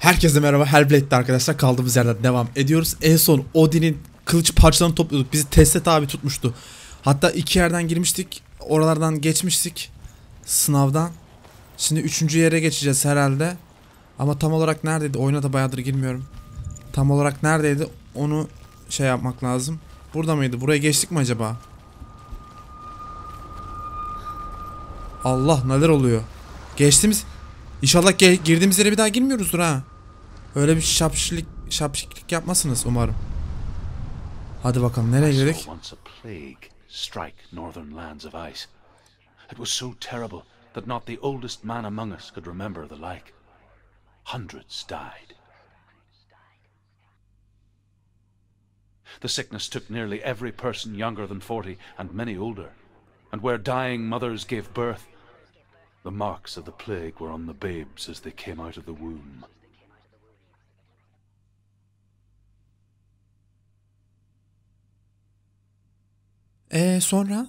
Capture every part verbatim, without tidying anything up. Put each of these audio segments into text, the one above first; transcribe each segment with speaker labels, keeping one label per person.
Speaker 1: Herkese merhaba, Hellblade'de arkadaşlar kaldığımız yerden devam ediyoruz. En son Odin'in kılıç parçalarını topluyorduk. Bizi Testet abi tutmuştu. Hatta iki yerden girmiştik. Oralardan geçmiştik. Sınavdan. Şimdi üçüncü yere geçeceğiz herhalde. Ama tam olarak neredeydi? Oyuna da bayağıdır girmiyorum. Tam olarak neredeydi? Onu şey yapmak lazım. Burada mıydı? Buraya geçtik mi acaba? Allah, neler oluyor? Geçtiğimiz... İnşallah girdiğimiz yere bir daha girmiyoruzdur ha. Öyle bir şapşilik, şapşiklik yapmasınız umarım. Hadi bakalım, nereye girdik? It was so terrible that not the oldest man among us could remember the like. Hundreds died. The sickness took nearly every person younger than forty and many older. And where dying mothers gave birth, the marks of the plague were on the babes as they came out of the womb. Ee sonra?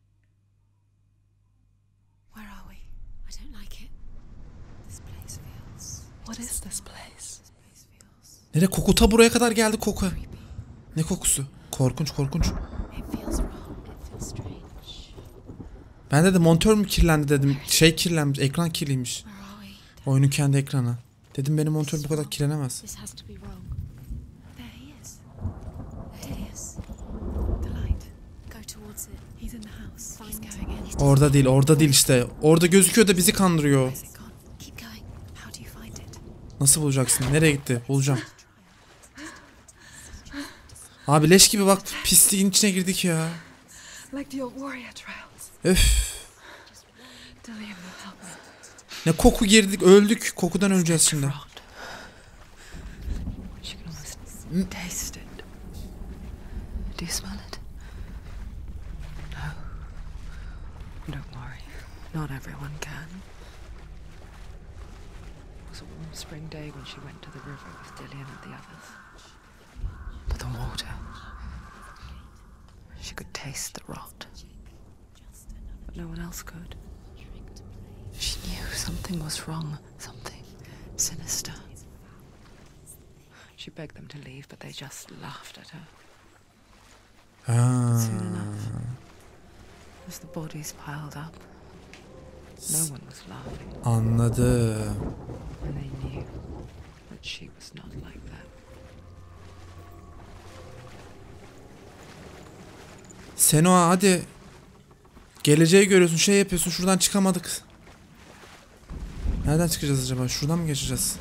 Speaker 2: Where are we? I don't like it. This place feels. What is this place?
Speaker 1: Nere koku ta buraya kadar geldi koku. Ne kokusu? Korkunç korkunç.
Speaker 2: It feels wrong. It feels strange.
Speaker 1: Ben de monitör mü kirlendi dedim. Şey kirlenmiş, ekran kirliymiş. Oyunun kendi ekranı. Dedim benim monitör bu kadar kirlenemez. Orada değil, orada değil işte. Orada gözüküyor da bizi kandırıyor. Nasıl bulacaksın? Nereye gitti? Bulacağım. Abi leş gibi bak, pisliğin içine girdik ya. Öf. Ne koku girdik, öldük. Kokudan öleceğiz şimdi.
Speaker 2: Not everyone can. It was a warm spring day when she went to the river with Dillian and the others. But the water, she could taste the rot. But no one else could. She knew something was wrong, something sinister. She begged them to leave, but they just laughed at her.
Speaker 1: Ah.
Speaker 2: Soon enough, as the bodies piled up, no one was laughing.
Speaker 1: Anladım.
Speaker 2: And they knew that she was not like that.
Speaker 1: Senua hadi. Geleceği görüyorsun, şey yapıyorsun, şuradan çıkamadık. Nereden çıkacağız acaba? Şuradan mı geçeceğiz?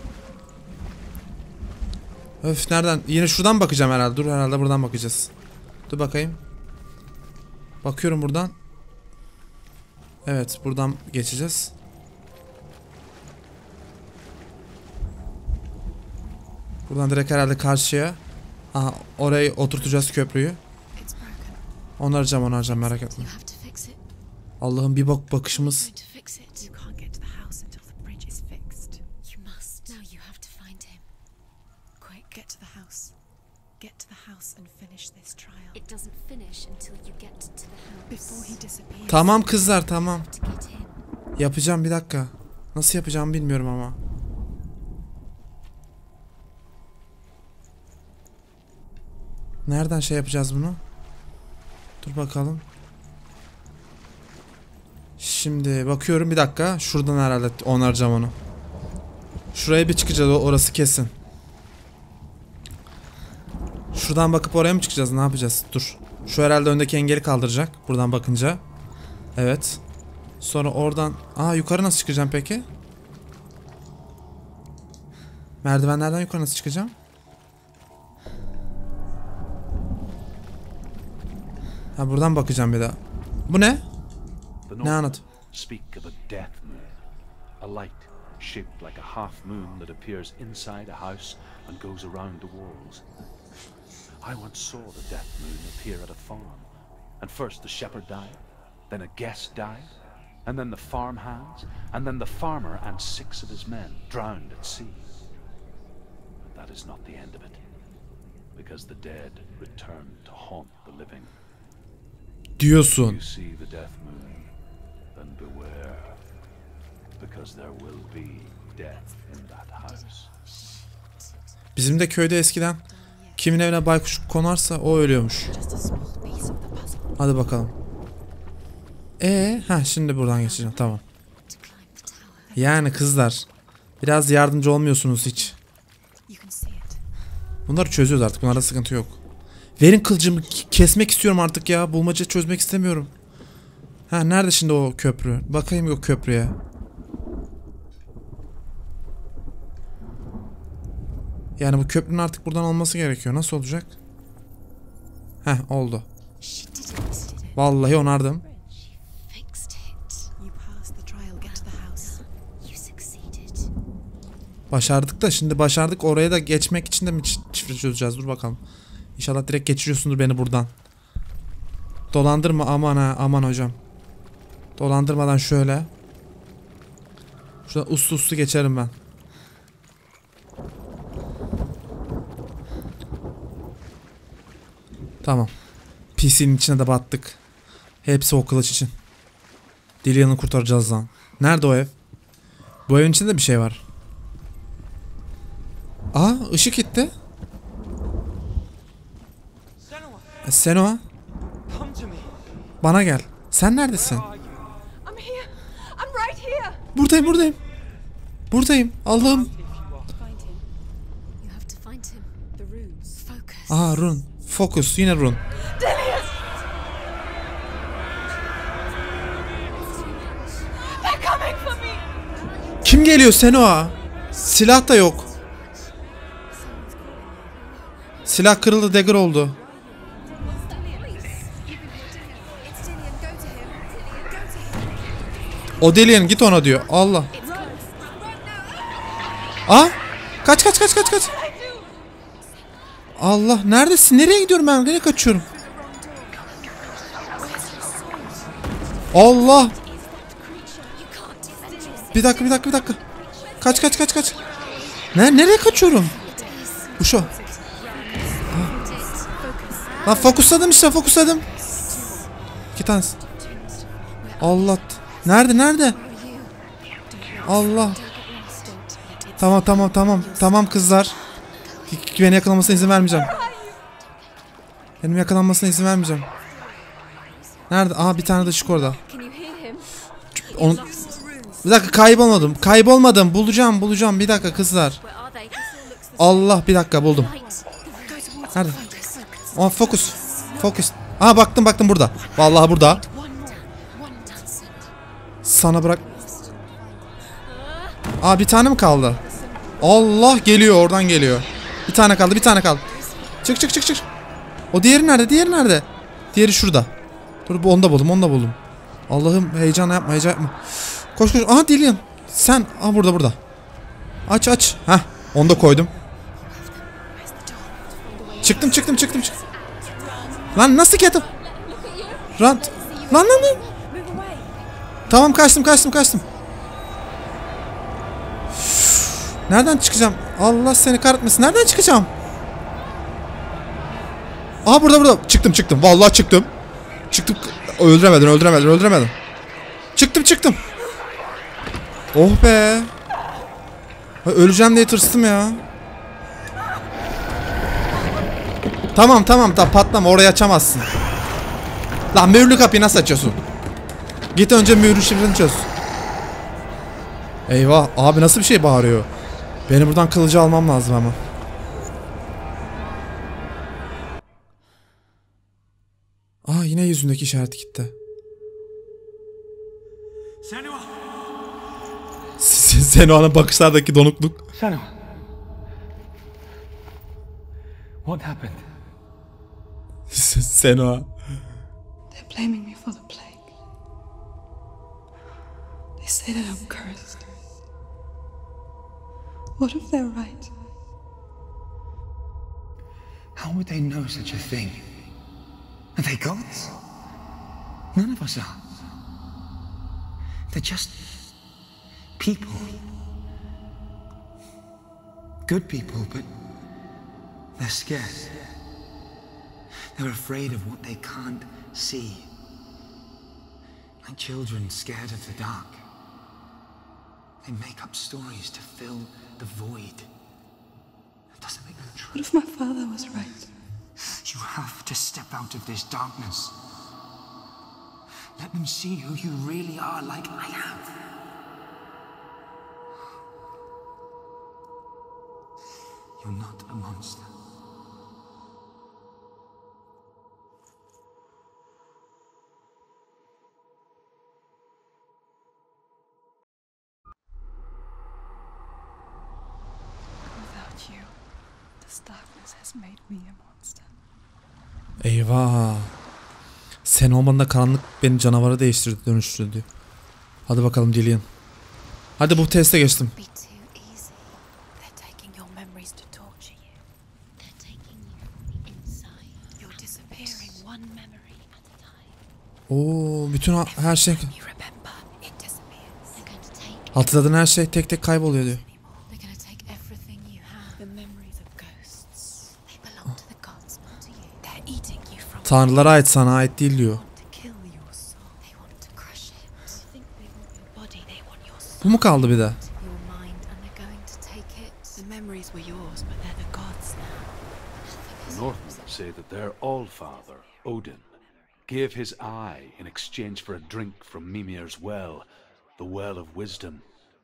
Speaker 1: Öf, nereden? Yine şuradan bakacağım herhalde. Dur, herhalde buradan bakacağız. Dur bakayım. Bakıyorum buradan. Evet, buradan geçeceğiz. Buradan direkt herhalde karşıya. Aha, orayı oturtacağız, köprüyü. Onaracağım, onaracağım, merak etme. Allah'ım, bir bak bakışımız. Tamam kızlar, tamam. Yapacağım, bir dakika. Nasıl yapacağımı bilmiyorum ama. Nereden şey yapacağız bunu? Dur bakalım. Şimdi bakıyorum, bir dakika. Şuradan herhalde onaracağım onu. Şuraya bir çıkacağız, orası kesin. Şuradan bakıp oraya mı çıkacağız? Ne yapacağız? Dur. Şu herhalde öndeki engeli kaldıracak. Buradan bakınca. Evet. Sonra oradan... Aa, yukarı nasıl çıkacağım peki? Merdivenlerden yukarı nasıl çıkacağım? Ha, buradan bakacağım bir daha. Bu ne? Ne anlat?
Speaker 3: Speak of a death moon, a light shaped like a half moon that appears inside a house and goes around the walls. I once saw the death moon appear at a farm, and first the shepherd died, then a guest died, and then the farm hands, and then the farmer and six of his men drowned at sea. But that is not the end of it, because the dead return to haunt the living.
Speaker 1: Diyorsun.
Speaker 3: You see the death moon, then beware, because there will be death in that house.
Speaker 1: Bizim de köyde eskiden kimin evine baykuş konarsa o ölüyormuş. Hadi bakalım. Ee, ha şimdi buradan geçeceğim. Tamam. Yani kızlar, biraz yardımcı olmuyorsunuz hiç. Bunları çözüyoruz artık. Bunlarda sıkıntı yok. Verin kılıcımı, kesmek istiyorum artık ya. Bulmaca çözmek istemiyorum. Ha nerede şimdi o köprü? Bakayım yok köprüye. Yani bu köprünün artık buradan olması gerekiyor. Nasıl olacak? Heh oldu. Vallahi onardım. Başardık da şimdi başardık. Oraya da geçmek için de mi şifre çözeceğiz? Dur bakalım. İnşallah direkt geçiriyorsundur beni buradan. Dolandırma aman ha aman hocam. Dolandırmadan şöyle. Şuradan uslu uslu geçerim ben. Tamam. P C'nin içine de battık. Hepsi o kılıç için. Dillian'ı kurtaracağız lan. Nerede o ev? Bu evin içinde bir şey var. Aa ışık gitti. E, Senua. Bana gel. Sen neredesin? Buradayım buradayım. Buradayım. Allah'ım. Aa run. Focus. Yine run. Kim geliyor Senua? Silah da yok. Silah kırıldı, dagger oldu. O Dillian git ona diyor. Allah. Aa! Kaç kaç kaç kaç kaç. Allah neredesin? Nereye gidiyorum ben? Nereye kaçıyorum? Allah! Bir dakika bir dakika bir dakika. Kaç kaç kaç kaç. Ne nereye kaçıyorum? Bu şu. Lan fokusladım işte fokusladım. İki tanesi. Allah. Nerede nerede? Allah. Tamam tamam tamam. Tamam kızlar. Beni yakalamasına izin vermeyeceğim. Benim yakalanmasına izin vermeyeceğim. Nerede? Aha bir tane de ışık orada. Onu... Bir dakika kaybolmadım. Kaybolmadım. Bulacağım bulacağım. Bir dakika kızlar. Allah bir dakika buldum. Nerede? Oh, fokus. Fokus. Aha baktım baktım burada. Vallahi burada. Sana bırak. Aa bir tane mi kaldı? Allah geliyor oradan geliyor. Bir tane kaldı bir tane kaldı. Çık çık çık çık. O diğeri nerede? Diğeri nerede? Diğeri şurada. Dur bu onu da buldum onu da buldum. Allah'ım heyecan yapma heyecan yapma. Koş koş. Aha Dillian. Sen. Aha burada burada. Aç aç. Heh onu da koydum. Çıktım çıktım çıktım çıktım. Lan nasıl ketim? Rant. Lan lan lan. Tamam kaçtım kaçtım kaçtım. Nereden çıkacağım? Allah seni kahretmesin. Nereden çıkacağım? Aha burada burada. Çıktım çıktım. Vallahi çıktım. Çıktım. Öldüremedin öldüremedin öldüremedin. Çıktım çıktım. Oh be. Öleceğim diye tırstım ya. Tamam tamam da patlama orayı açamazsın. Lan mühürlü kapıyı nasıl açıyorsun? Git önce mühürlü şifreni çöz. Eyvah abi nasıl bir şey bağırıyor? Beni buradan kılıcı almam lazım ama. Aa yine yüzündeki işaret gitti.
Speaker 4: Senua.
Speaker 1: Senua'nın bakışlardaki donukluk.
Speaker 4: Senua. What happened?
Speaker 1: Senua.
Speaker 2: They're blaming me for the plague. They say that I'm cursed. What if they're right?
Speaker 4: How would they know such a thing? Are they gods? None of us are. They're just people. Good people, but they're scared. They're afraid of what they can't see. Like children scared of the dark. They make up stories to fill the void. That doesn't make
Speaker 2: What if my father was right?
Speaker 4: You have to step out of this darkness. Let them see who you really are, like I have. You're not a monster.
Speaker 2: Without you, this darkness has made me a monster.
Speaker 1: Eyvah. Sen olman da karanlık beni canavara değiştirdi, dönüştürdü. Hadi bakalım Dillian. Hadi bu teste geçtim.
Speaker 5: Be too easy. They're taking your memories to torture you. They're taking you from the inside. You're disappearing one memory at a time.
Speaker 1: Oo, bütün ha- her şey,
Speaker 5: You remember, it disappears. They're going to take
Speaker 1: hatırladığın her şey tek tek kayboluyor diyor.
Speaker 5: They're going to take everything you have. The memories of ghosts. They belong to the gods, not to you. They're eating you from
Speaker 1: Tanrılara ait, sana ait değil diyor.
Speaker 5: to kill your soul. They want to crush it. I think they want your body. They want your soul.
Speaker 1: Bu mu kaldı bir de?
Speaker 5: Your mind, and they're going to take it.
Speaker 2: The memories were yours, but they're the gods now.
Speaker 3: The Northmen say that their Allfather, Odin, gave his eye in exchange for a drink from Mimir's well, the Well of Wisdom.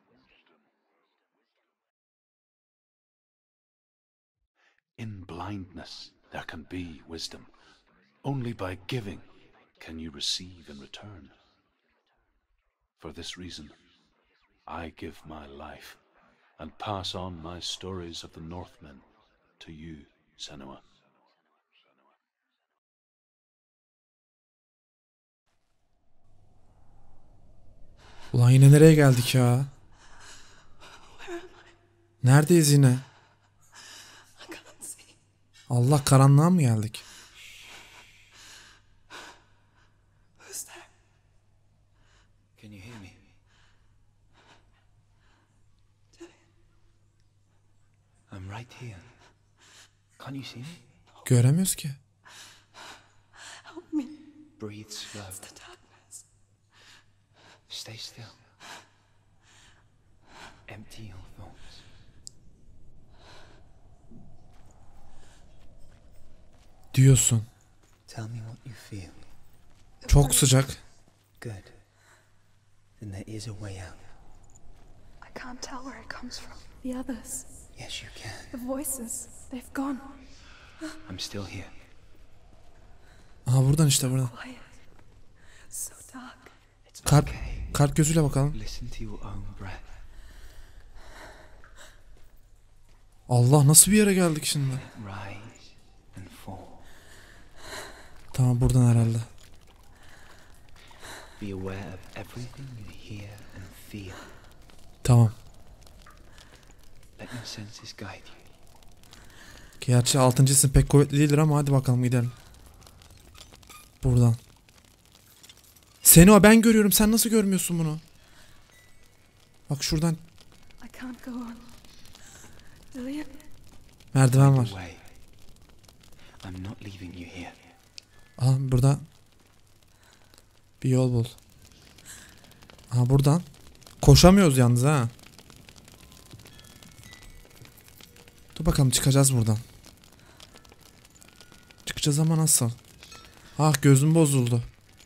Speaker 3: In blindness there can be wisdom. Only by giving can you receive in return. For this reason, I give my life and pass on my stories of the Northmen to you, Senua.
Speaker 1: Ulan yine nereye geldik ya? Neredeyiz yine?
Speaker 2: I can't see.
Speaker 1: Allah, karanlığa mı geldik?
Speaker 2: Who's there?
Speaker 4: Can you hear me? I'm right here. Can't you see me?
Speaker 1: Göremiyoruz ki.
Speaker 2: Help me.
Speaker 4: Breathe slow.
Speaker 2: The darkness.
Speaker 4: Stay still. Empty your thoughts.
Speaker 1: Diyorsun.
Speaker 4: Tell me what you feel.
Speaker 1: Çok sıcak.
Speaker 4: Good. Then there is a way out.
Speaker 2: I can't tell where it comes from. The others.
Speaker 4: Yes, you can.
Speaker 2: The voices. They've gone.
Speaker 4: I'm still here.
Speaker 1: Aha, buradan işte, buradan.
Speaker 2: Quiet. So dark.
Speaker 4: It's
Speaker 1: Kalp,
Speaker 4: okay.
Speaker 1: kalp gözüyle bakalım.
Speaker 4: Listen to your own breath.
Speaker 1: Allah, nasıl bir yere geldik şimdi?
Speaker 4: Rise and fall.
Speaker 1: Tamam, buradan herhalde.
Speaker 4: Be aware of everything you hear and feel.
Speaker 1: Tamam.
Speaker 4: Let your senses guide you.
Speaker 1: Gerçi altıncı isim pek kuvvetli değildir ama hadi bakalım gidelim. Buradan. Senua, ben görüyorum, sen nasıl görmüyorsun bunu? Bak şuradan
Speaker 2: I can't go on. Dillian?
Speaker 1: merdiven var.
Speaker 4: Away. I'm not leaving you here.
Speaker 1: Aha, burada bir yol bul. Aha, buradan. Koşamıyoruz yalnız ha. Dur bakalım, çıkacağız buradan. Çıkacağız ama nasıl? Ah, gözüm bozuldu.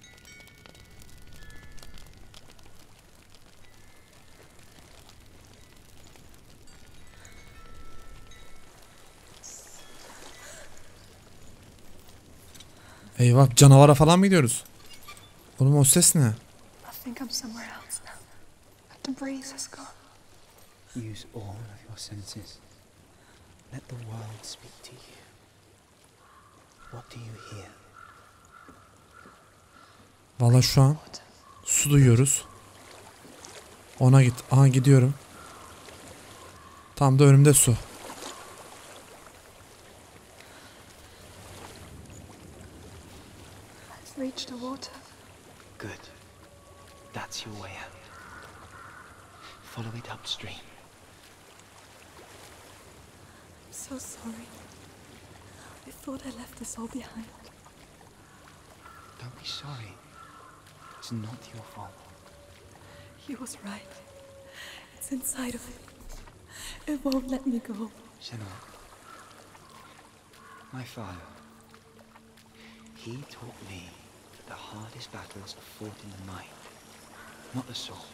Speaker 1: Eyvah, canavara falan mı gidiyoruz? Oğlum, o ses ne?
Speaker 2: I think I'm somewhere else now. The breeze has gone.
Speaker 4: Use all of your senses. Let the world speak to you. What do you hear?
Speaker 1: Vallahi şu an su duyuyoruz. Ona git. Aha, gidiyorum. Tam da önümde su.
Speaker 2: I've reached the water.
Speaker 4: Good. That's your way out. Follow it upstream.
Speaker 2: I'm so sorry. I thought I left this all behind.
Speaker 4: Don't be sorry. It's not your fault.
Speaker 2: He was right. It's inside of it. It won't let me go.
Speaker 4: Senua, My father, he taught me that the hardest battles are fought in the mind, not the sword.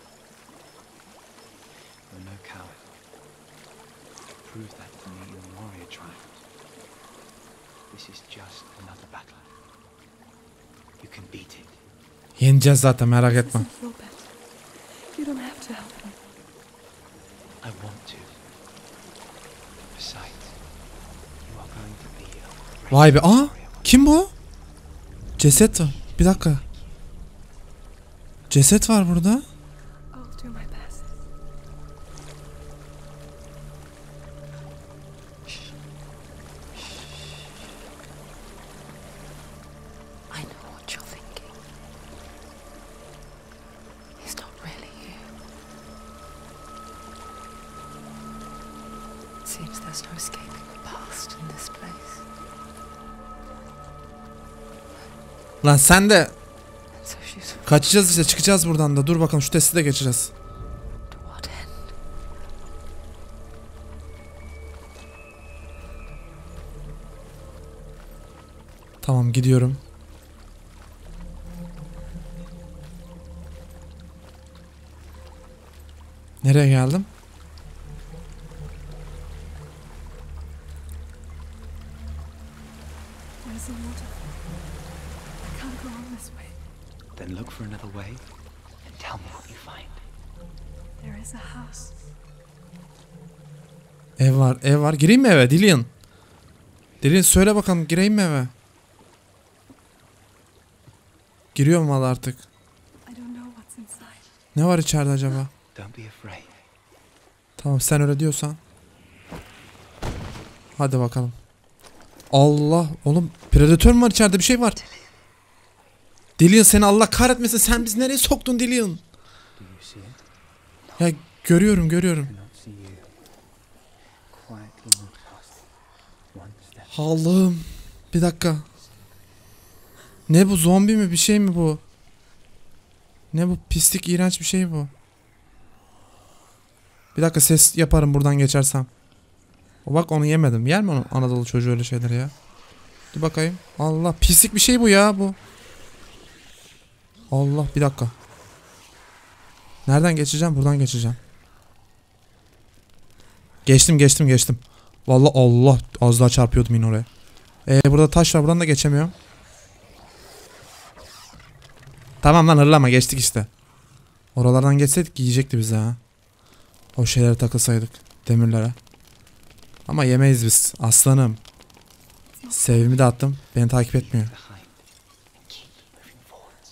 Speaker 4: You're no coward. Prove that to me in the warrior trials. This is just another battle. You can beat it.
Speaker 1: Yeneceğiz zaten, merak etme.
Speaker 2: Doesn't feel better. You don't have to help me.
Speaker 4: I want to. Besides, you are going to be a great
Speaker 1: Vay be. Aa,
Speaker 4: warrior.
Speaker 1: kim bu? Ceset var. Bir dakika. Ceset var burada.
Speaker 2: I'll do my best. I know what you're thinking. He's not really here. It seems there's no escaping the past in this place.
Speaker 1: Lan sen de
Speaker 2: And so she's
Speaker 1: kaçacağız işte, çıkacağız buradan da. Dur bakalım, şu testi de geçeceğiz.
Speaker 2: to what end?
Speaker 1: Tamam, gidiyorum. Nereye geldim?
Speaker 2: There's a waterfall. I can't go on this way.
Speaker 4: Then look for another way and tell me what you find.
Speaker 2: There is a house.
Speaker 1: Ev var, ev var. Gireyim mi eve Dillian? Dillian söyle bakalım, gireyim mi eve? Giriyorum valla artık.
Speaker 2: I don't know what's inside.
Speaker 1: Ne var içeride acaba?
Speaker 4: Don't be afraid.
Speaker 1: Tamam, sen öyle diyorsan. Hadi bakalım. Allah, oğlum predatör mü var içeride, bir şey var. Dillian, seni Allah kahretmesin, sen bizi nereye soktun Dillian?
Speaker 4: Do you see it?
Speaker 1: Ya görüyorum görüyorum.
Speaker 4: Do not see you. Quietly move past. One step.
Speaker 1: Allah'ım. Bir dakika. Ne bu, zombi mi, bir şey mi bu? Ne bu pislik, iğrenç bir şey bu. Bir dakika, ses yaparım buradan geçersem. O bak, onu yemedim. Yer mi onu Anadolu çocuğu öyle şeyleri ya? Dur bakayım. Allah, pislik bir şey bu ya bu. Allah, bir dakika. Nereden geçeceğim? Buradan geçeceğim. Geçtim geçtim geçtim. Vallahi Allah, az daha çarpıyordum yine oraya. Ee, burada taş var, buradan da geçemiyorum. Tamam lan, hırlama, geçtik işte. Oralardan geçseydik yiyecekti bizi ha. O şeylere takılsaydık, demirlere. Ama yemeyiz biz aslanım. Sevimi de attım, beni takip etmiyor.
Speaker 4: Behind and keep moving forwards.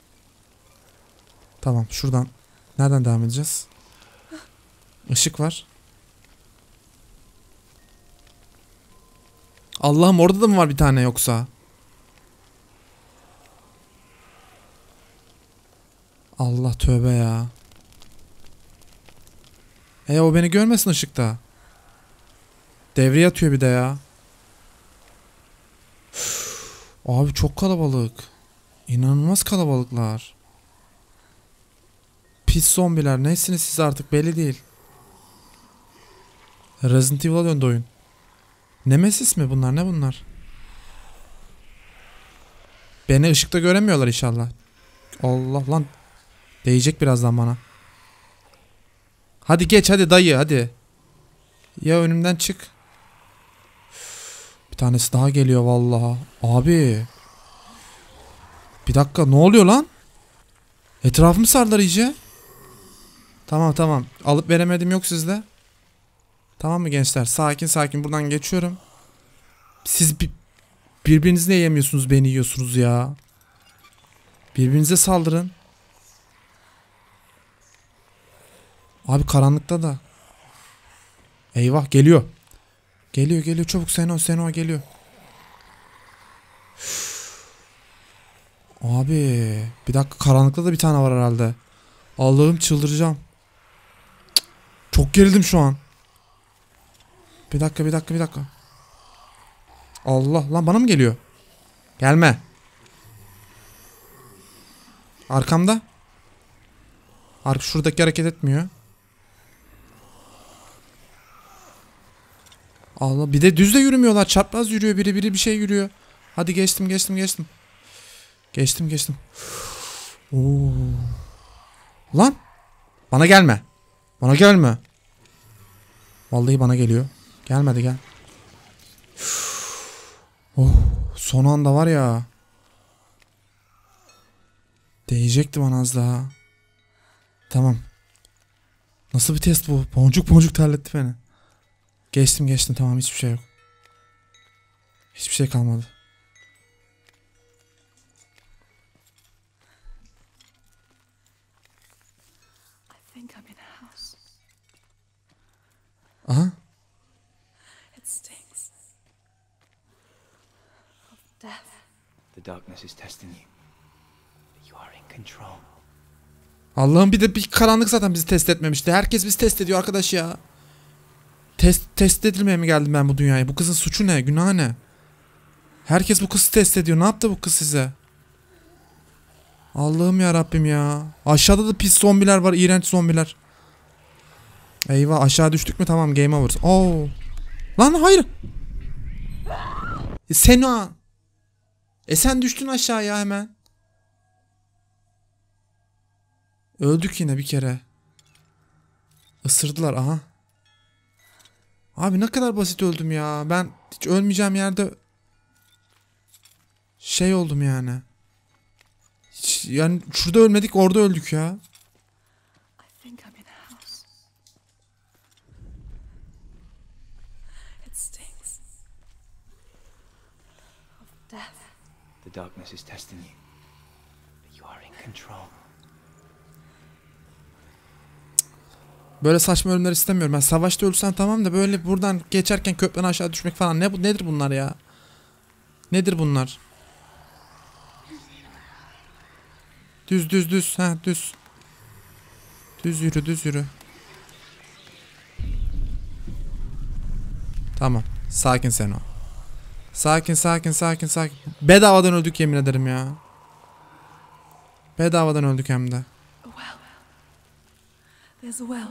Speaker 1: Tamam, şuradan. Nereden devam edeceğiz? Işık var. Allah'ım, orada da mı var bir tane yoksa? Allah, tövbe ya. E o beni görmesin ışıkta. Devreye atıyor bir de ya. Üf, abi çok kalabalık. İnanılmaz kalabalıklar. Pis zombiler. Neysiniz siz artık, belli değil. Resident Evil'a döndü oyun. Nemesis mi bunlar, ne bunlar? Beni ışıkta göremiyorlar inşallah. Allah lan. Değecek birazdan bana. Hadi geç hadi dayı, hadi. Ya önümden çık. Bir tanesi daha geliyor vallahi. Abi. Bir dakika, ne oluyor lan? Etrafımı sardılar iyice. Tamam tamam. Alıp veremedim yok sizde. Tamam mı gençler? Sakin sakin buradan geçiyorum. Siz bi birbirinizi ne yemiyorsunuz, beni yiyorsunuz ya. Birbirinize saldırın. Abi karanlıkta da. Eyvah, geliyor. Geliyor geliyor, çabuk Seno Seno geliyor. Üf. Abi bir dakika, karanlıkta da bir tane var herhalde. Allah'ım, çıldıracağım. Cık, çok gerildim şu an. Bir dakika bir dakika bir dakika. Allah lan, bana mı geliyor? Gelme. Arkamda. Ark şuradaki hareket etmiyor. Allah, bir de düz de yürümüyorlar. Çapraz yürüyor biri, biri bir şey yürüyor. Hadi geçtim geçtim geçtim. Geçtim geçtim. Oo. Lan. Bana gelme. Bana gelme. Vallahi bana geliyor. Gelmedi, gel. Oh, son anda var ya. Değecekti bana az daha. Tamam. Nasıl bir test bu? Boncuk boncuk terletti beni. Geçtim geçtim, tamam, hiçbir şey yok. Hiçbir şey kalmadı.
Speaker 5: I think I'm in a house.
Speaker 1: Aha.
Speaker 5: It stinks. Of death.
Speaker 4: The darkness is testing you. But you are in control.
Speaker 1: Allah'ım, bir de bir karanlık zaten bizi test etmemişti. Herkes bizi test ediyor arkadaş ya. Test, test edilmeye mi geldim ben bu dünyaya? Bu kızın suçu ne? Günahı ne? Herkes bu kızı test ediyor. Ne yaptı bu kız size? Allah'ım ya Rabbim ya. Aşağıda da pis zombiler var. İğrenç zombiler. Eyvah, aşağı düştük mü? Tamam, game over. Oo. Lan hayır. E, Sena. E sen düştün aşağıya hemen. Öldük yine bir kere. Isırdılar, aha. Abi ne kadar basit öldüm ya. Ben hiç ölmeyeceğim yerde şey oldum yani. Hiç, yani şurada ölmedik, orada öldük ya.
Speaker 5: I think I'm in a house. It stinks. Of death.
Speaker 4: The darkness is testing you. But you are in control.
Speaker 1: Böyle saçma ölümler istemiyorum. Ben savaşta ölsem tamam da böyle buradan geçerken köprüden aşağı düşmek falan. Ne bu, nedir bunlar ya? Nedir bunlar? Düz düz düz. Ha düz. Düz yürü, düz yürü. Tamam. Sakin sen o. Sakin sakin sakin sakin. Bedavadan öldük yemin ederim ya. Bedavadan öldük hem de.
Speaker 5: A well. There's a well.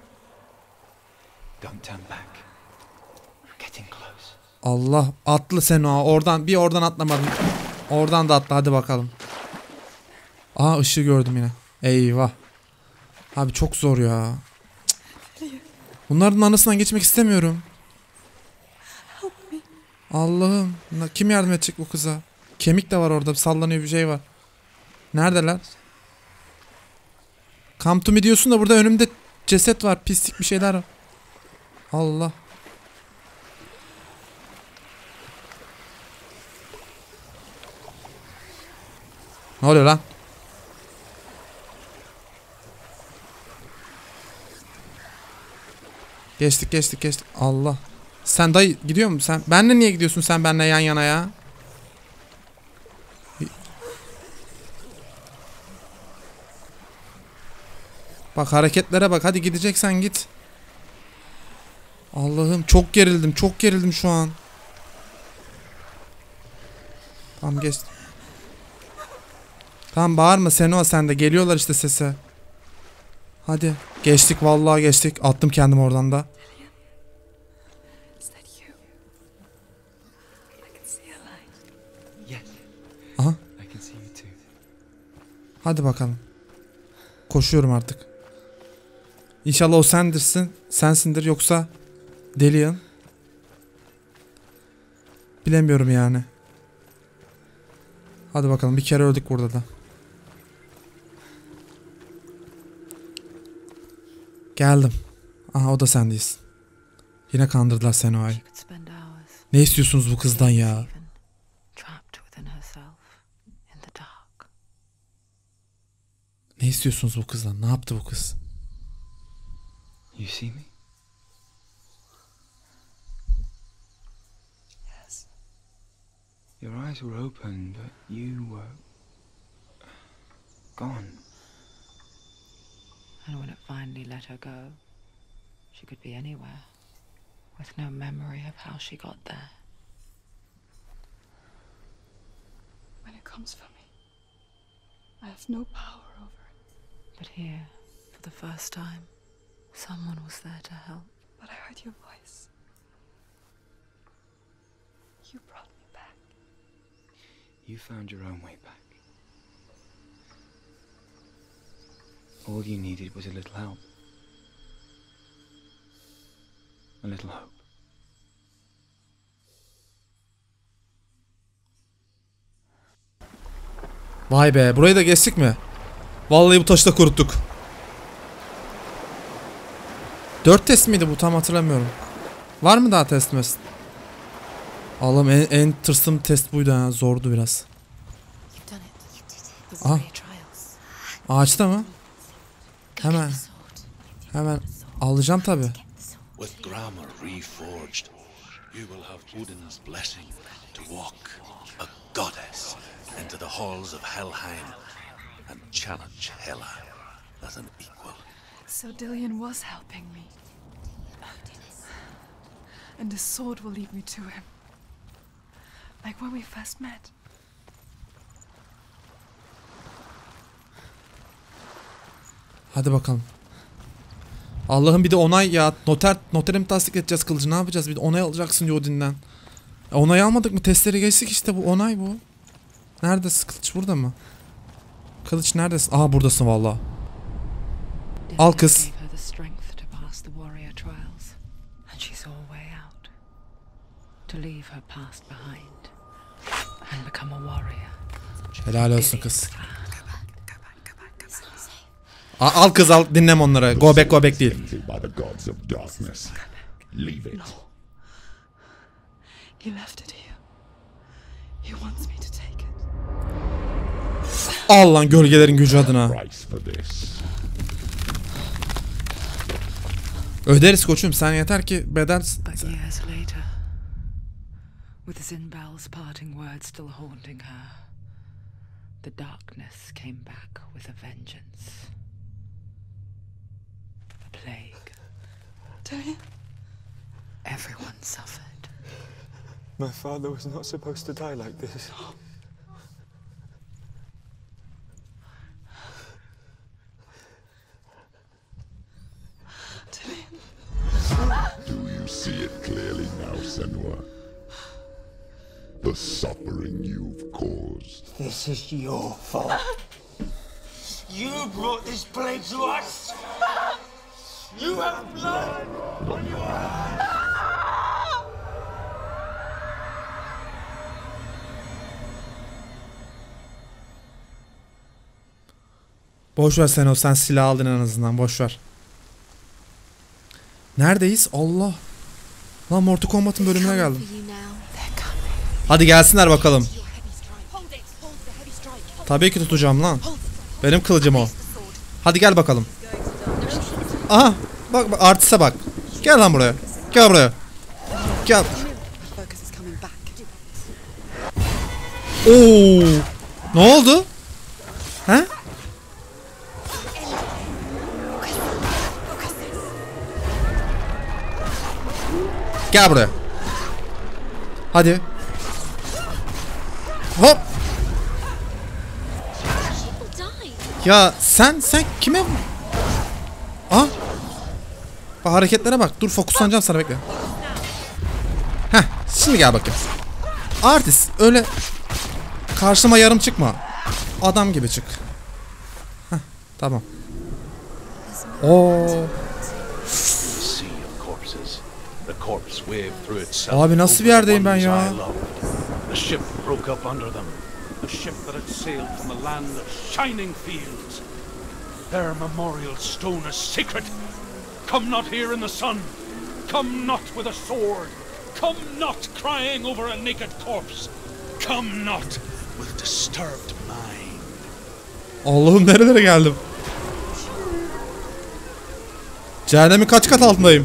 Speaker 4: Don't turn back. We're getting close.
Speaker 1: Allah, atlı sen o. Oradan bir oradan atlamadım. Oradan da atla, hadi bakalım. Aa, ışığı gördüm yine. Eyvah. Abi çok zor ya. Cık. Bunların anasından geçmek istemiyorum. Allah'ım. Kim yardım edecek bu kıza? Kemik de var orada. Sallanıyor bir şey var. Neredeler? Come to me diyorsun da burada önümde ceset var. Pislik bir şeyler var. Allah. Ne oluyor lan? Geçtik geçtik geçtik. Allah. Sen dayı gidiyor musun sen? Benle niye gidiyorsun sen benle yan yana ya? Bak hareketlere bak. Hadi gideceksen git. Allah'ım çok gerildim. Çok gerildim şu an. Tamam geç. Tamam bağırma Senua sen de. Geliyorlar işte sese. Hadi. Geçtik vallahi geçtik. Attım kendimi oradan da.
Speaker 5: Is that you? I can see a light.
Speaker 4: Yes.
Speaker 1: Aha.
Speaker 4: I can see you too.
Speaker 1: Hadi bakalım. Koşuyorum artık. İnşallah o sendirsin. Sensindir yoksa Delian. Bilemiyorum yani. Hadi bakalım, bir kere öldük burada da. Geldim. Aha, o da sen değilsin. Yine kandırdılar seni o ay.
Speaker 2: She could spend hours
Speaker 1: Ne istiyorsunuz bu kızdan ya?
Speaker 2: even trapped within herself in the dark.
Speaker 1: Ne istiyorsunuz bu kızdan? Ne yaptı bu kız?
Speaker 4: You see me?
Speaker 5: Yes.
Speaker 4: Your eyes were open, but you were gone.
Speaker 2: And when it finally let her go, she could be anywhere, with no memory of how she got there.
Speaker 5: When it comes for me, I have no power over it.
Speaker 2: But here, for the first time, someone was there to help.
Speaker 5: But I heard your voice.
Speaker 2: You brought me back.
Speaker 4: You found your own way back. All you needed was a little help. A little hope.
Speaker 1: Vay be, burayı da geçtik mi? Vallahi bu taşı da kuruttuk. Dört test miydi bu, tam hatırlamıyorum. Var mı daha test mes? Allah'ım en, en tırsım test buydu ha, zordu biraz. Aha. Ağaçta mı? Hemen. Hemen alacağım tabi.
Speaker 6: With grammar reforged, you will have Odin's blessing to walk a goddess into the halls of Helheim and challenge Hela as an equal.
Speaker 2: So Dillion was helping me. And his sword will lead me to him. Like when we first met.
Speaker 1: Hadi bakalım. Allah'ım bir de onay ya. Noter, notere mi tasdik edeceğiz kılıcı, ne yapacağız? Bir de onay alacaksın Odin'den. E, onay almadık mı? Testleri geçtik işte, bu onay bu. Neredesin kılıç, burada mı? Kılıç neredesin? Aha buradasın valla. Al kız. Helal olsun kız. A al kız al, dinleme onları. Go back, go back değil. Al lan gölgelerin gücü adına. Öderiz koçum, sen yeter ki bedel...
Speaker 2: With Zinbal's parting words still haunting her, the darkness came back with a vengeance. The plague. Dillion? Everyone suffered.
Speaker 7: My father was not supposed to die like this.
Speaker 8: Do you see it clearly now, Senua? The suffering you've caused.
Speaker 9: This is your fault. You brought this plague to us. You have blood on your hands.
Speaker 1: Boş ver sen o, sen silah aldın en azından, boş ver. Neredeyiz? Allah. Lan Mortal Kombat'ın bölümüne geldim. Hadi gelsinler bakalım. Tabii ki tutacağım lan. Benim kılıcım o. Hadi gel bakalım. Aha. Bak, bak artiste bak. Gel lan buraya. Gel buraya. Gel. Oo. Ne oldu? He? Gel buraya. Hadi. Hop. Ya sen sen kime? Ah. Bak hareketlere bak. Dur fokuslanacağım sana, bekle. Heh, şimdi gel bakayım. Artist öyle karşıma yarım çıkma. Adam gibi çık. Heh, tamam. Oo. Abi nasıl bir yerdeyim ben ya?
Speaker 3: The ship broke up under them. The ship that had sailed from the land of shining fields. Their memorial stone is sacred. Come not here in the sun. Come not with a sword. Come not crying over a naked corpse. Come not with disturbed mind.
Speaker 1: Allah'ım nerelere geldim? Cehennemin kaç kat altındayım?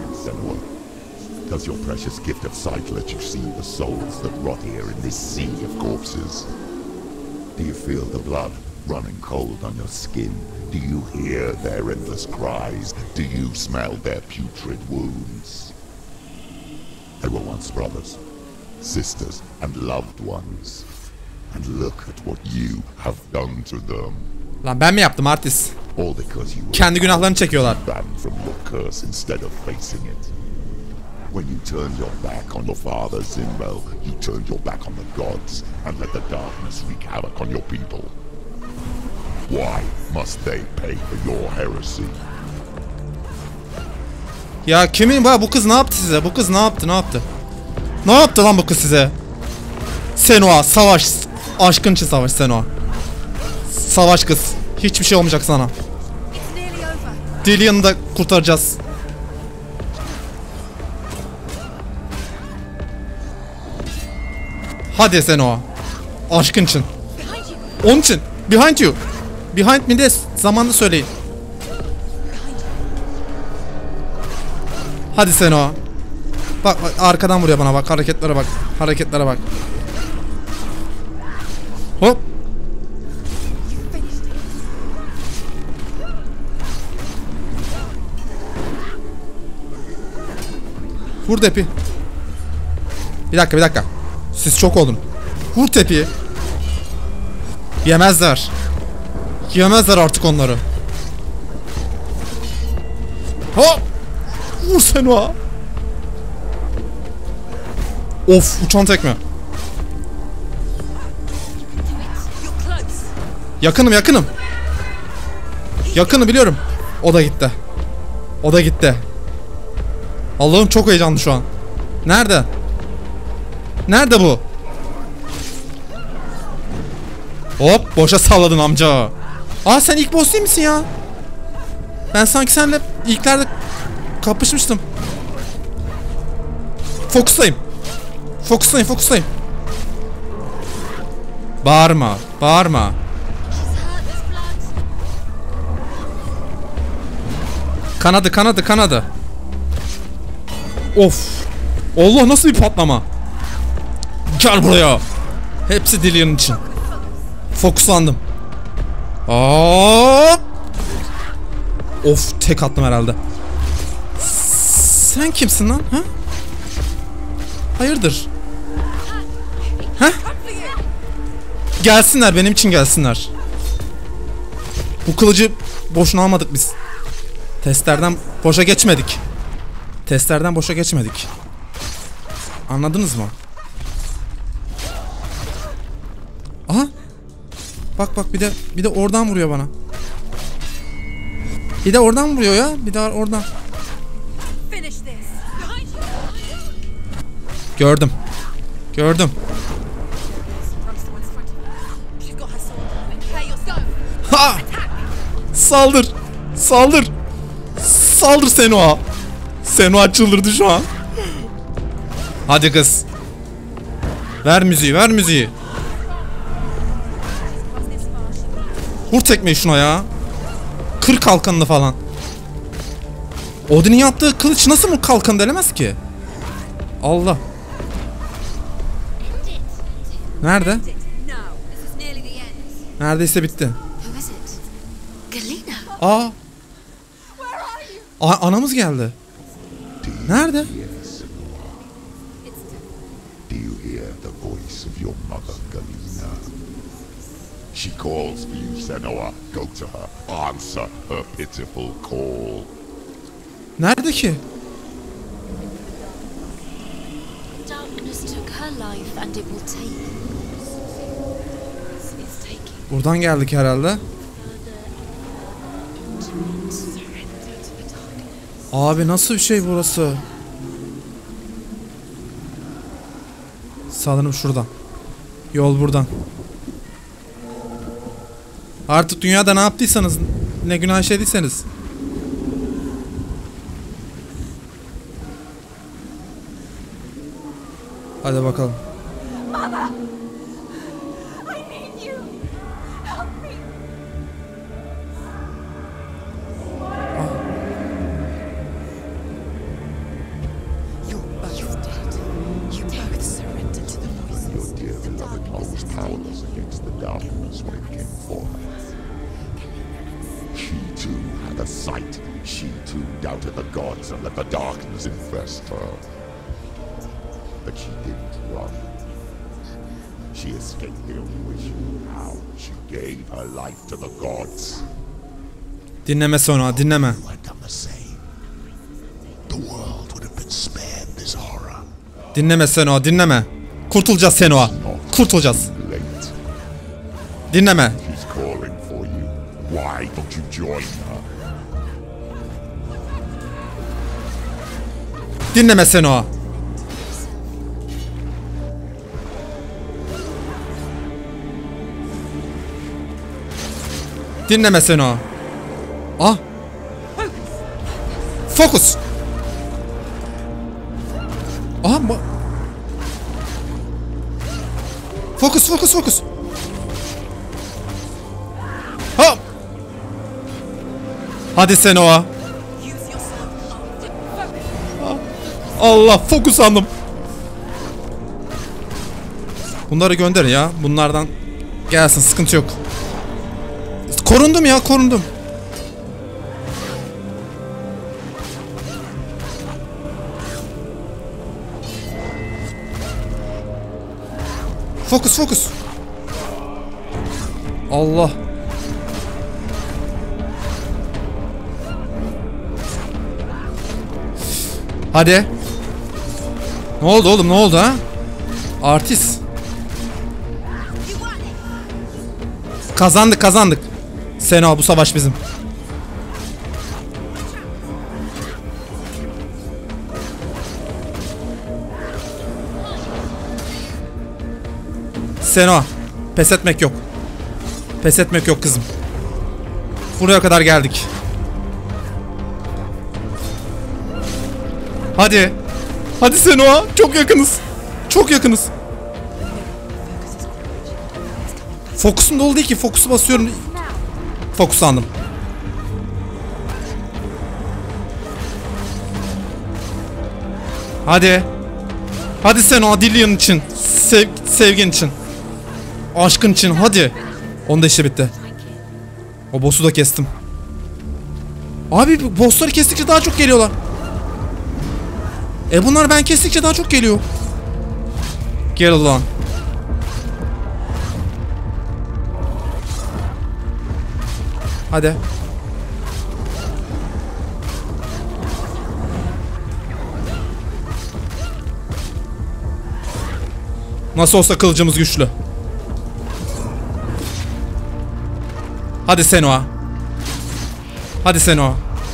Speaker 8: Does your precious gift of sight let you see the souls that rot here in this sea of corpses? Do you feel the blood running cold on your skin? Do you hear their endless cries? Do you smell their putrid wounds? They were once brothers, sisters, and loved ones. And look at what you have done to them.
Speaker 1: Lan ben mi yaptım artist?
Speaker 8: All because you
Speaker 1: kendi günahlarını çekiyorlar.
Speaker 8: Banned from your curse instead of facing it. When you turn your back on your father, Zimbo, you turn your back on the gods and let the darkness wreak havoc on your people. Why must they pay for your heresy?
Speaker 1: Ya kimin bu bu kız ne yaptı size? Bu kız ne yaptı? Ne yaptı? Ne yaptı lan bu kız size? Senua savaş. Aşkın için savaş Senua. Savaş kız. Hiçbir şey olmayacak sana. Dillian'ı da kurtaracağız. Hadi Senua. Aşkın için. Onun için. Behind you. Behind me de zamanında söyleyin. Hadi Senua. Bak, bak arkadan vuruyor bana bak. Hareketlere bak. Hareketlere bak. Hop. Vur tepi. Bir dakika bir dakika. Siz çok olun. Vur tepiyi. Yemezler. Yemezler artık onları. Hop. Vur Senua. Of uçan tekme. Yakınım yakınım. Yakını biliyorum. O da gitti. O da gitti. Allah'ım çok heyecanlı şu an. Nerede? Nerede bu? Hop boşa salladın amca. Aa sen ilk boss değil misin ya? Ben sanki seninle ilklerde kapışmıştım. Fokuslayayım. Fokuslayayım fokuslayayım. Bağırma bağırma. Kanadı kanadı kanadı. Of. Allah nasıl bir patlama. Gel buraya. Hepsi Dillian için. Fokuslandım. Hop. Of tek attım herhalde. Sen kimsin lan? Ha? Hayırdır? Ha? Gelsinler benim için gelsinler. Bu kılıcı boşuna almadık biz. Testlerden boşa geçmedik. Testlerden boşa geçmedik. Anladınız mı? Aha. Bak bak bir de bir de oradan vuruyor bana. Bir de oradan vuruyor ya. Bir de oradan. Gördüm. Gördüm. Ha! Saldır. Saldır. Saldır Senua. Senua çıldırdı şu an. Hadi kız. Ver müziği, ver müziği. Vur tekmeyi şuna ya. Kır kalkanını falan. Odin'in yaptığı kılıç nasıl mı kalkan delemez ki? Allah. Nerede? Neredeyse bitti. Aa. Aa anamız geldi. Nerede?
Speaker 8: Do you hear the voice of your mother, Galena? She calls for you, Senua. Go to her. Answer her pitiful call.
Speaker 1: Nerede ki?
Speaker 5: Darkness took her life and it will take. It's taking.
Speaker 1: Buradan geldik herhalde. Abi nasıl bir şey burası? Sanırım şuradan. Yol buradan. Artık dünyada ne yaptıysanız, ne günah işlediyseniz. Hadi bakalım.
Speaker 5: Mother, I need you. Help me. You're both dead. You both surrendered to the voices.
Speaker 8: Your dear beloved mother was powerless against the darkness when it came for her. She too had a sight. She too doubted the gods and let the darkness infest her. But she didn't run. She escaped the only way she knew how. She gave her life to the gods.
Speaker 1: Dinleme sonra, dinleme.
Speaker 6: Had done the same. The world would have been spared this
Speaker 1: Dinleme Senua, dinleme. Kurtulacağız Senua. Kurtulacağız. Dinleme. Dinleme Senua. Dinleme Senua. Ah. Fokus. Aha. Fokus, fokus, fokus. Ha. Hadi Senua. Allah, fokusandım. Bunları gönder ya. Bunlardan gelsin, sıkıntı yok. Korundum ya, korundum. Fokus, fokus. Allah. Hadi. Ne oldu oğlum, ne oldu ha? Artist. Kazandık, kazandık. Senua, bu savaş bizim. Senua, pes etmek yok. Pes etmek yok kızım. Buraya kadar geldik. Hadi. Hadi Senua, çok yakınız. Çok yakınız. Fokusum dolu değil ki, fokusu basıyorum. Fokuslandım. Hadi. Hadi Senua, Dillion için. Sev sevgin için. Aşkın için, hadi. Onda işi bitti. O boss'u da kestim. Abi boss'ları kestikçe daha çok geliyorlar. E bunlar ben kestikçe daha çok geliyor. Gel ulan. Hadi. Nasıl olsa kılıcımız güçlü. Hadi Senua. Hadi Senua.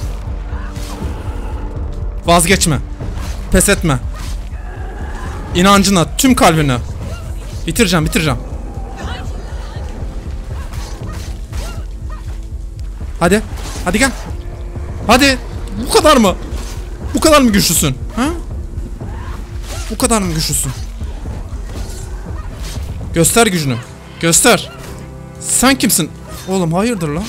Speaker 1: Vazgeçme. Pes etme. İnancına, tüm kalbine. Bitireceğim, bitireceğim. Hadi. Hadi gel. Hadi. Bu kadar mı? Bu kadar mı güçlüsün? Ha? Bu kadar mı güçlüsün? Göster gücünü. Göster. Sen kimsin? Oğlum hayırdır lan?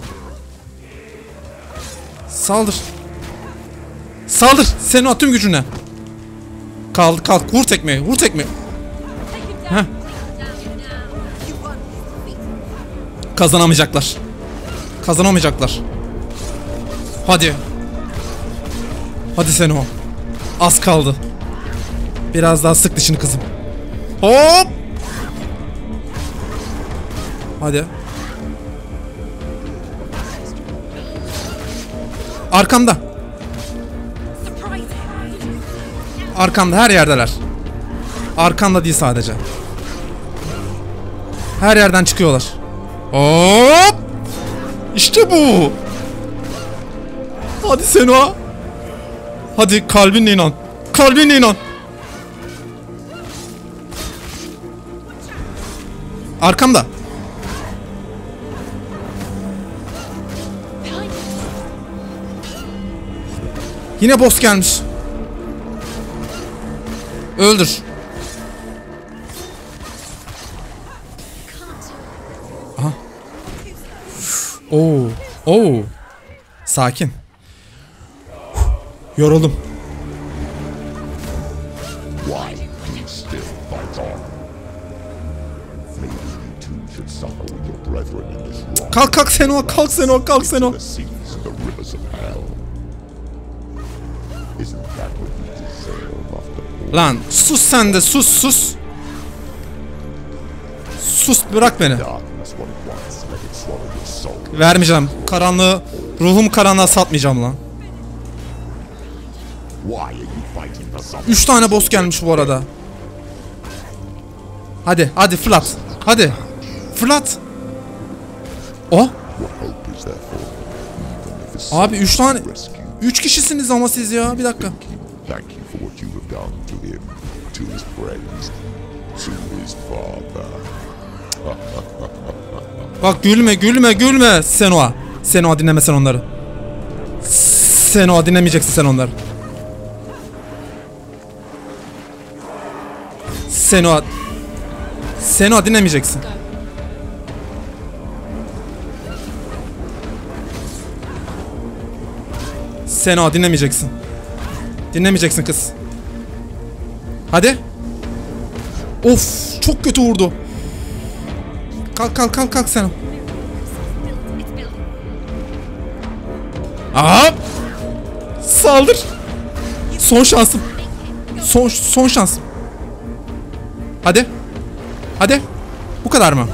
Speaker 1: Saldır. Saldır. Senua, tüm gücüne. Kalk kalk. Vur tekmeyi. Vur tekmeyi. Heh. Kazanamayacaklar. Kazanamayacaklar. Hadi. Hadi Senua. Az kaldı. Biraz daha sık dişini kızım. Hop. Hadi. Arkamda. Arkamda, her yerdeler. Arkamda değil sadece. Her yerden çıkıyorlar. Hop! İşte bu. Hadi Senua. Hadi kalbinle inan. Kalbinle inan. Arkamda. Yine boss gelmiş. Öldür. Aha. Oo. Oo. Sakin. Yoruldum.
Speaker 8: Why do you still fight on? Maybe you too should suffer with your brethren in this wrong.
Speaker 1: Kalk kalk Senua, kalk Senua, kalk Senua.
Speaker 8: The seas and the rivers of hell. Isn't that what you deserve after all?
Speaker 1: Lan sus sen de, sus sus. Sus, bırak beni.
Speaker 8: Darkness what it wants, let it swallow your soul.
Speaker 1: Vermeyeceğim. Karanlığı, ruhum karanlığa satmayacağım lan.
Speaker 8: Why are you fighting for something.
Speaker 1: Üç tane boss gelmiş bu arada. Hadi hadi fırlat. Hadi. Fırlat. Oh.
Speaker 8: What hope is there for? Even if it's
Speaker 1: Abi üç tane.
Speaker 8: rescue.
Speaker 1: Üç kişisiniz ama siz ya. Bir dakika.
Speaker 8: Thank you for what you have done to him, to his friends, to his father.
Speaker 1: Bak gülme gülme gülme Senua. Senua dinleme sen onları. Senua dinlemeyeceksin sen onları. Senua. Senua dinlemeyeceksin. Senua dinlemeyeceksin. Dinlemeyeceksin kız. Hadi. Of çok kötü vurdu. Kalk kalk kalk kalk sen. Aa! Saldır. Son şansım. Son son şansım. Hadi. Hadi. Bu kadar mı?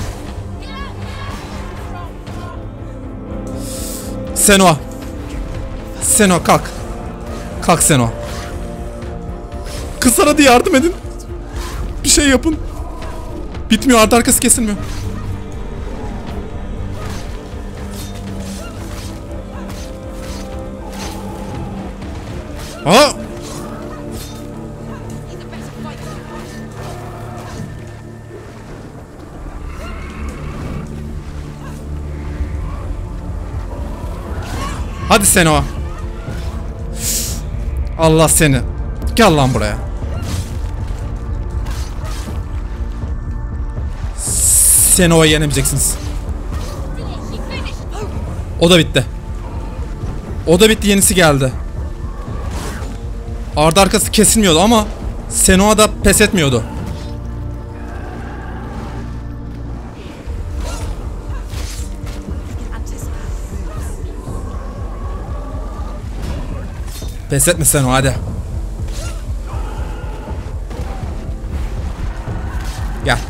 Speaker 1: Senua. Senua kalk. Kalk Senua. Kızlara hadi yardım edin. Bir şey yapın. Bitmiyor, ardı arkası kesilmiyor. Aa! Hadi Senua. Allah seni. Gel lan buraya. Senoa'yı yenemeyeceksiniz. O da bitti. O da bitti, yenisi geldi. Ardı arkası kesilmiyordu ama Senoa da pes etmiyordu. Pes etme Senoa, hadi. Gel.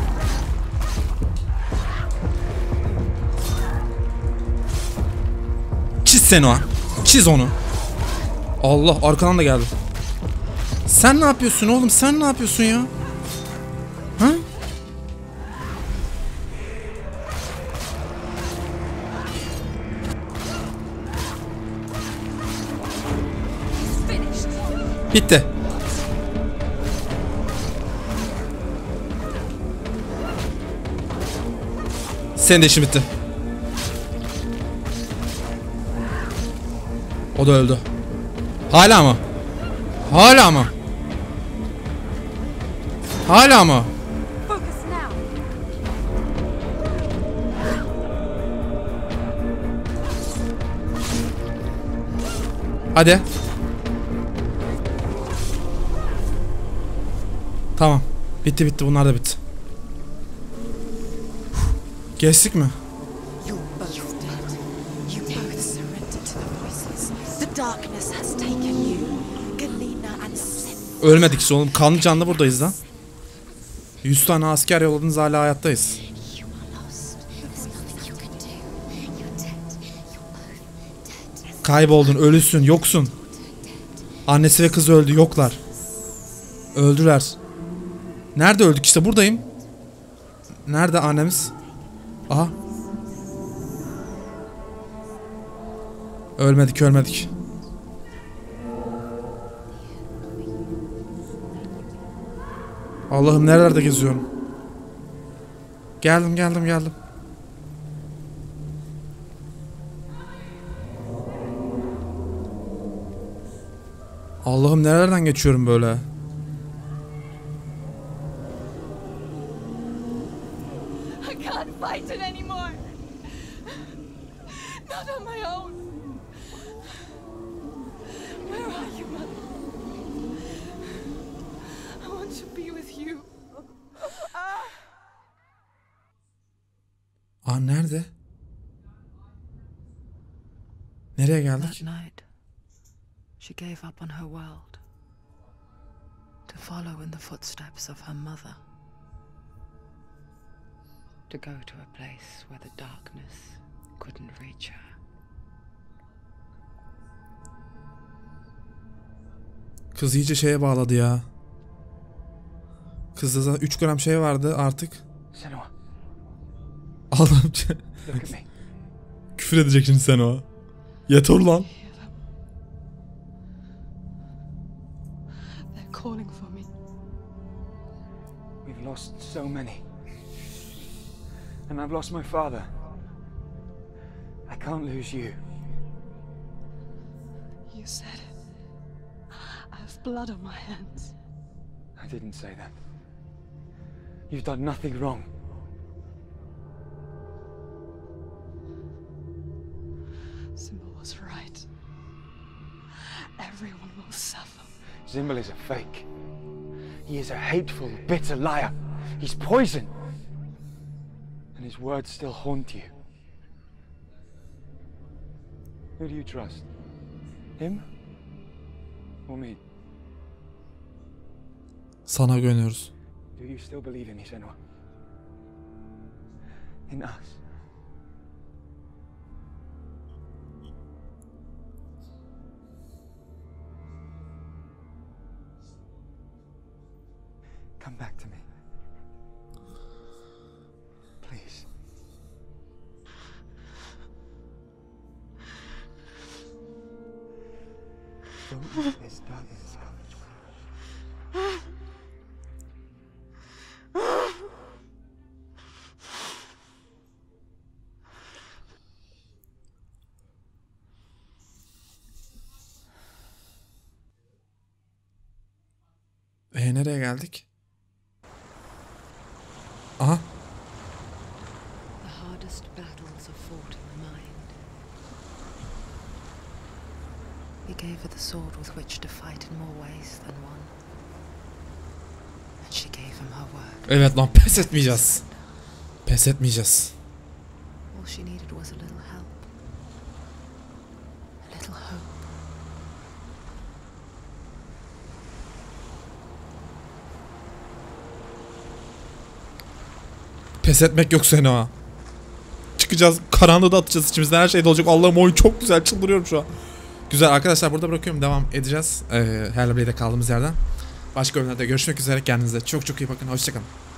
Speaker 1: Çiz Senoa. Çiz onu. Allah, arkadan da geldi. Sen ne yapıyorsun oğlum? Sen ne yapıyorsun ya? Ha? Bitti. Senin de işin bitti. O da öldü. Hala mı? Hala mı? Hala mı? Hadi. Tamam. Bitti bitti, bunlar da bitti. Geçtik mi? Ölmedik işte oğlum. Kanlı canlı buradayız lan. yüz tane asker yolladınız, hala hayattayız. Kayboldun, ölüsün, yoksun. Annesi ve kızı öldü, yoklar. Öldüler. Nerede öldük? İşte buradayım. Nerede annemiz? Aha. Ölmedik, ölmedik. Allah'ım, nerelerde geziyorum? Geldim, geldim, geldim. Allah'ım, nerelerden geçiyorum böyle?
Speaker 5: I can't fight it anymore. Not on my own. Where are you, Mother? I want to be with you.
Speaker 1: Aa, nerede? Nereye geldik?
Speaker 2: That night, she gave up on her world to follow in the footsteps of her mother, to go to a place where the darkness couldn't reach her.
Speaker 1: Kız iyice şeye bağladı ya. Kızda zaten üç gram şey vardı artık.
Speaker 9: Senua,
Speaker 1: Allah'ım.
Speaker 9: look at me.
Speaker 1: Küfür edecek şimdi sen o. Yeter lan.
Speaker 2: They're calling for me.
Speaker 9: We've lost so many. And I've lost my father. I can't lose you.
Speaker 2: You said it. I have blood on my hands.
Speaker 9: I didn't say that. You've done nothing wrong.
Speaker 2: Simba was right. Everyone will suffer.
Speaker 9: Zimbel is a fake. He is a hateful, bitter liar. He's poison. And his words still haunt you. Who do you trust? Him? Or me?
Speaker 1: Sana güveniyoruz.
Speaker 9: Do you still believe in me, Senua? In us? Come back to me. Please. Don't let this darkness come.
Speaker 1: E nereye geldik? Aha.
Speaker 2: The hardest battles are fought in the mind. He gave her the sword with which to fight in more ways than one. And she gave him her word.
Speaker 1: Evet lan, pes etmeyeceğiz. Pes etmeyeceğiz.
Speaker 2: All she needed was a little help. A little hope.
Speaker 1: Pes etmek yok Senua. Çıkacağız, karanlığı da atacağız içimizden, her şey de olacak. Allah'ım, oyun çok güzel, çıldırıyorum şu an. Güzel arkadaşlar, burada bırakıyorum, devam edeceğiz. Ee, Hello Blade'de kaldığımız yerden. Başka bölümlerde görüşmek üzere, kendinize çok çok iyi bakın, hoşçakalın.